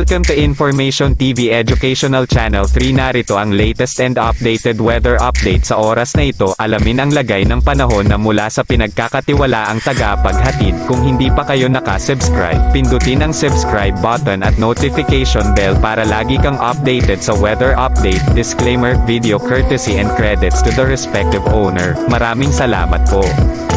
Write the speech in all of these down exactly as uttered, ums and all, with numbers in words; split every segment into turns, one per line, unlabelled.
Welcome to Information T V Educational Channel three. Narito ang latest and updated weather update sa oras na ito. Alamin ang lagay ng panahon na mula sa pinagkakatiwalaang tagapaghatid. Kung hindi pa kayo nakasubscribe, pindutin ang subscribe button at notification bell para lagi kang updated sa weather update. Disclaimer, video courtesy and credits to the respective owner. Maraming salamat po.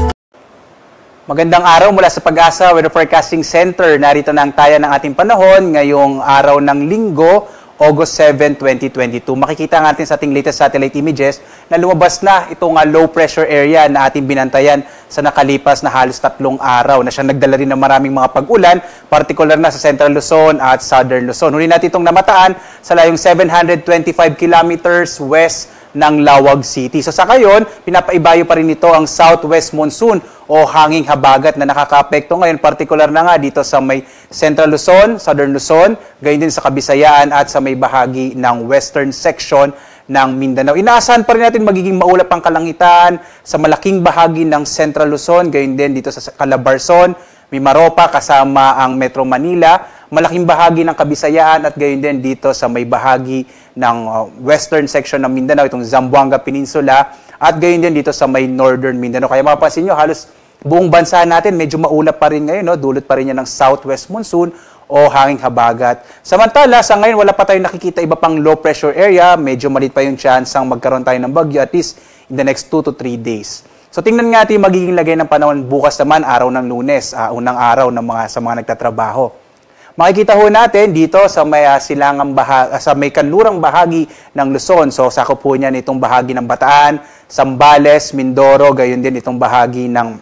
Magandang araw mula sa Pag-asa Weather Forecasting Center. Narito na ang taya ng ating panahon ngayong araw ng Linggo, August seventh, twenty twenty-two. Makikita natin sa ating latest satellite images na lumabas na itong uh, low pressure area na ating binantayan sa nakalipas na halos tatlong araw na siya nagdala rin ng maraming mga pag-ulan, particular na sa Central Luzon at Southern Luzon. Huli natin itong namataan sa layong seven hundred twenty-five kilometers west ng Lawag City. So sa ngayon, pinapaibayo pa rin ito ang southwest monsoon o hanging habagat na nakakaapekto ngayon, particular na nga dito sa may Central Luzon, Southern Luzon, gayon din sa Kabisayaan at sa may bahagi ng western section ng Mindanao. Inaasahan pa rin natin magiging maulap ang kalangitan sa malaking bahagi ng Central Luzon, gayon din dito sa Calabarzon, Mimaropa kasama ang Metro Manila, malaking bahagi ng Kabisayaan at gayon din dito sa may bahagi ng uh, western section ng Mindanao, itong Zamboanga Peninsula, at gayon din dito sa may northern Mindanao. Kaya mapapansin nyo, halos buong bansa natin medyo maulap pa rin ngayon, no? Dulot pa rin yan ng southwest monsoon o hanging habagat. Samantala, sa ngayon wala pa tayong nakikita iba pang low pressure area, medyo malit pa yung chance ang magkaroon tayo ng bagyo at least in the next two to three days. So tingnan nga natin yung magiging lagay ng panahon bukas naman, araw ng Lunes, uh, unang araw ng mga, sa mga nagtatrabaho. Makikita ho natin dito sa may uh, silangang bahagi, uh, sa may kanlurang bahagi ng Luzon. So sakop po niyan itong bahagi ng Bataan, Zambales, Mindoro, gayon din itong bahagi ng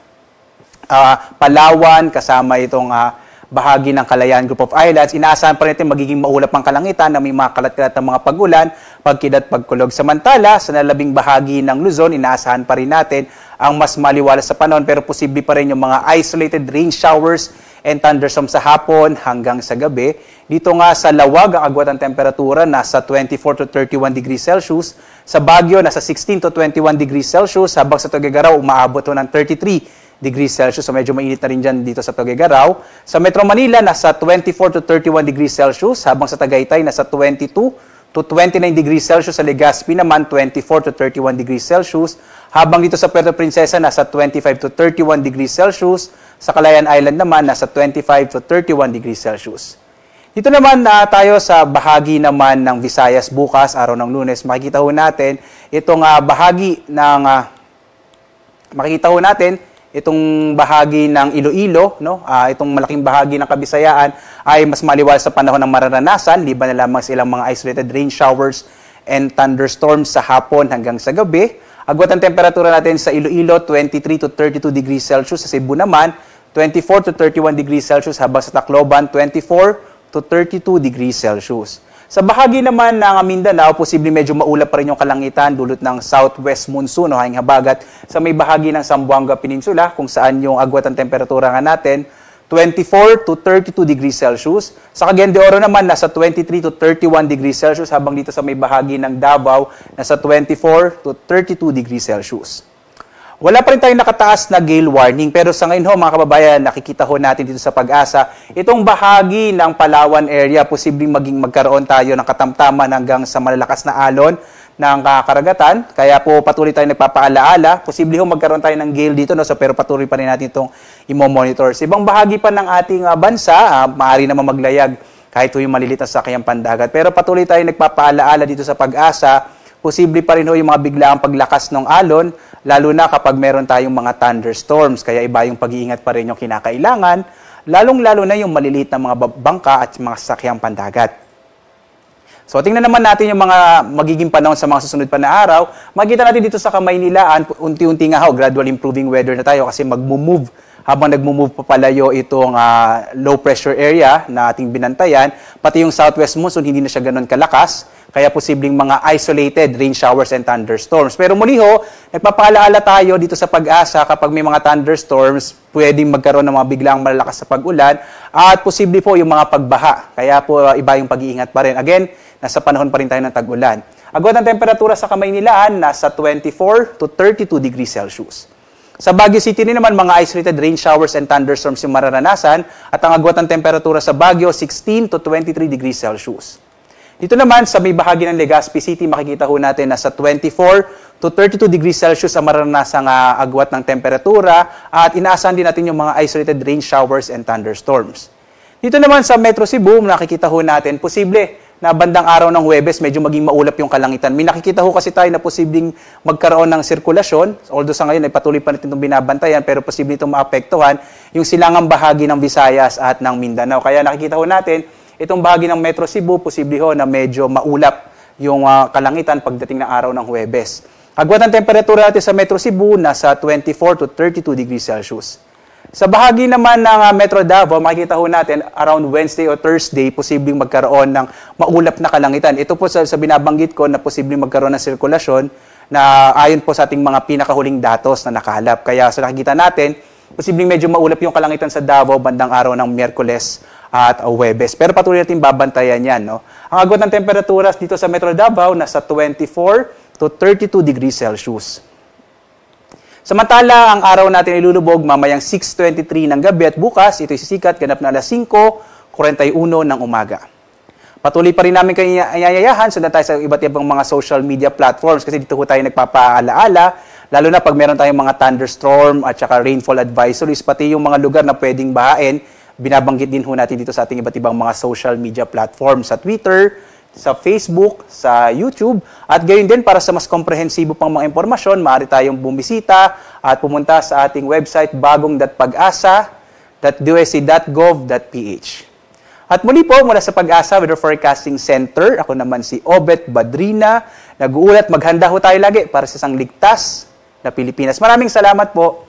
uh, Palawan, kasama itong uh, bahagi ng Kalayaan Group of Islands. Inaasahan pa rin natin magiging maulap ang kalangitan na may mga kalat-kalat ng mga pagulan, pagkidat, pagkulog. Samantala, sa nalabing bahagi ng Luzon, inaasahan pa rin natin ang mas maliwalas sa panahon pero posible pa rin yung mga isolated rain showers and thunderstorms sa hapon hanggang sa gabi. Dito nga sa Lawag, ang agwat ng temperatura nasa twenty-four to thirty-one degrees Celsius. Sa Baguio, nasa sixteen to twenty-one degrees Celsius. Habang sa Tuguegarao, umaabot ng thirty-three degrees Celsius. So medyo mainit na rin dyan dito sa Tuguegarao. Sa Metro Manila, nasa twenty-four to thirty-one degrees Celsius. Habang sa Tagaytay, nasa twenty-two to twenty-nine degrees Celsius. Sa Legazpi naman, twenty-four to thirty-one degrees Celsius. Habang dito sa Puerto Princesa, nasa twenty-five to thirty-one degrees Celsius. Sa Calayan Island naman, nasa twenty-five to thirty-one degrees Celsius. Dito naman na uh, tayo sa bahagi naman ng Visayas bukas, araw ng Lunes. Makikita ho natin itong uh, bahagi ng uh, makikita ho natin itong bahagi ng Iloilo, no? Uh, itong malaking bahagi ng Kabisayaan ay mas maliwalas sa panahon ng mararanasan, liban na lamang sa ilang mga isolated rain showers and thunderstorms sa hapon hanggang sa gabi. Agwat ang temperatura natin sa Iloilo, twenty-three to thirty-two degrees Celsius. Sa Cebu naman, twenty-four to thirty-one degrees Celsius. Habang sa Tacloban, twenty-four to thirty-two degrees Celsius. Sa bahagi naman ng Mindanao, posibleng medyo maulap pa rin yung kalangitan dulot ng southwest monsoon o hanging habagat sa may bahagi ng Zamboanga Peninsula, kung saan yung agwat ang temperatura nga natin, twenty-four to thirty-two degrees Celsius. Sa Cagayan de Oro naman, nasa twenty-three to thirty-one degrees Celsius, habang dito sa may bahagi ng Davao, nasa twenty-four to thirty-two degrees Celsius. Wala pa rin tayong nakataas na gale warning, pero sa ngayon ho, mga kababayan, nakikita ho natin dito sa Pag-asa, itong bahagi ng Palawan area, posibleng maging magkaroon tayo ng katamtaman hanggang sa malalakas na alon ng karagatan. Kaya po patuloy tayo nagpapaalaala. Posible ho magkaroon tayo ng gale dito, no? So, pero patuloy pa rin natin itong imo-monitor. Sa ibang bahagi pa ng ating uh, bansa, uh, maaari naman maglayag kahit ho yung malilit na sakyang pandagat. Pero patuloy tayo nagpapaalaala dito sa Pag-asa. Posible pa rin ho yung mga biglaang paglakas ng alon, lalo na kapag meron tayong mga thunderstorms. Kaya iba yung pag-iingat pa rin yung kinakailangan, lalong-lalo na yung maliliit na mga bangka at mga sakyang pandagat. So, tingnan naman natin yung mga magiging panahon sa mga susunod pa na araw. Makikita natin dito sa Kamaynilaan, unti-unti nga ho, gradual improving weather na tayo kasi mag-move habang nag-move papalayo itong uh, low pressure area na ating binantayan. Pati yung southwest monsoon, hindi na siya ganun kalakas. Kaya posibleng mga isolated rain showers and thunderstorms. Pero muli ho, nagpapaalaala tayo dito sa Pag-asa kapag may mga thunderstorms, pwedeng magkaroon ng mga biglang malalakas sa pag-ulan at posible po yung mga pagbaha. Kaya po uh, iba yung pag-iingat pa rin. Again, nasa panahon pa rin tayo ng tag-ulan. Agwat ang temperatura sa Kamaynilaan, nasa twenty-four to thirty-two degrees Celsius. Sa Baguio City rin naman, mga isolated rain showers and thunderstorms yung mararanasan at ang agwat ng temperatura sa Baguio, sixteen to twenty-three degrees Celsius. Dito naman, sa may bahagi ng Legazpi City, makikita ho natin na sa twenty-four to thirty-two degrees Celsius ang maranasang uh, agwat ng temperatura at inaasahan din natin yung mga isolated rain showers and thunderstorms. Dito naman sa Metro Cebu, nakikita ho natin, posible na bandang araw ng Huwebes, medyo maging maulap yung kalangitan. May nakikita ho kasi tayo na posibleng magkaroon ng sirkulasyon, although sa ngayon ay patuloy pa natin itong binabantayan, pero posible itong maapektuhan yung silangang bahagi ng Visayas at ng Mindanao. Kaya nakikita ho natin, itong bahagi ng Metro Cebu, posible ho na medyo maulap yung uh, kalangitan pagdating ng araw ng Huwebes. Agwat ng temperatura natin sa Metro Cebu, nasa twenty-four to thirty-two degrees Celsius. Sa bahagi naman ng uh, Metro Davao, makikita ho natin around Wednesday o Thursday, posibleng magkaroon ng maulap na kalangitan. Ito po sa, sa binabanggit ko na posibleng magkaroon ng sirkulasyon na ayon po sa ating mga pinakahuling datos na nakalap. Kaya sa nakikita natin, posibleng medyo maulap yung kalangitan sa Davao bandang araw ng Miyerkules at uh, Huwebes. Pero patuloy natin babantayan yan. No? Ang agwat ng temperaturas dito sa Metro Davao, nasa twenty-four to thirty-two degrees Celsius. Samantala, ang araw natin ilulubog mamayang six twenty-three ng gabi at bukas, ito'y sisikat ganap na alas five forty-one ng umaga. Patuloy pa rin namin kayo ayayayahan, sundan tayo sa iba't ibang mga social media platforms kasi dito ho tayo nagpapaalaala, lalo na pag meron tayong mga thunderstorm at saka rainfall advisories, pati yung mga lugar na pwedeng bahain, binabanggit din ho natin dito sa ating iba't ibang mga social media platforms, sa Twitter, sa Facebook, sa YouTube, at gayon din para sa mas komprehensibo pang mga impormasyon, maaari tayong bumisita at pumunta sa ating website bagong dot pag-asa dot d o s c dot gov dot p h. At muli po, mula sa Pag-asa Weather Forecasting Center, ako naman si Obet Badrina, nag-uulat, maghanda ho tayo lagi para sa isang ligtas na Pilipinas. Maraming salamat po.